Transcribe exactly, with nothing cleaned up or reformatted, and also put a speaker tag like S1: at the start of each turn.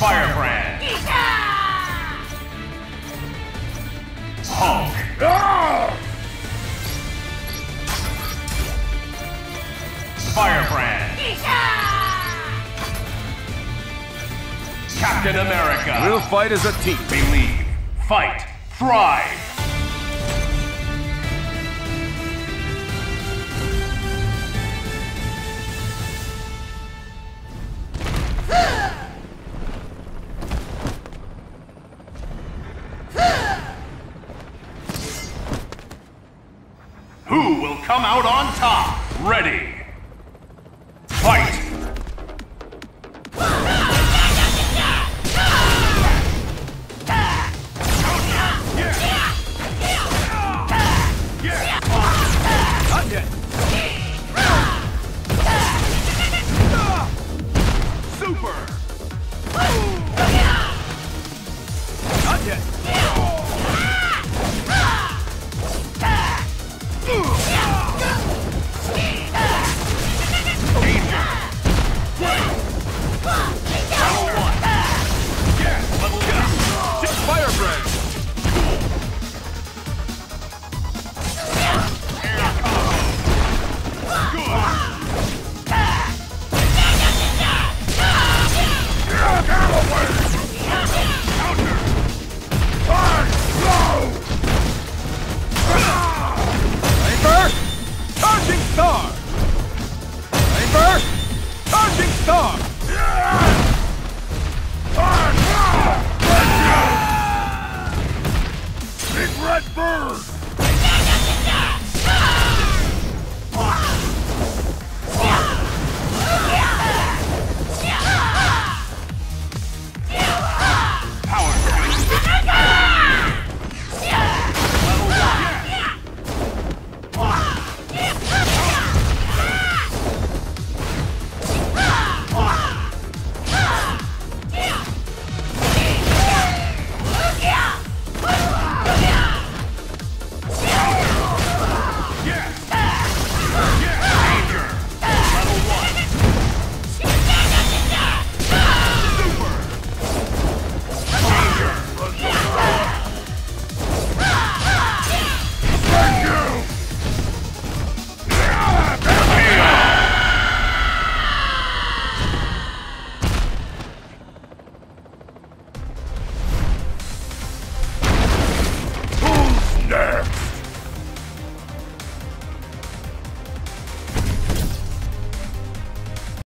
S1: Firebrand. Hulk. Firebrand. Captain America.
S2: We'll fight as a team.
S1: Believe. Fight. Thrive. Who will come out on top? Ready. Fight.
S2: Not yet. Super. Not yet. Firebrand. Charging star! Rainbird! Charging star! Big red bird!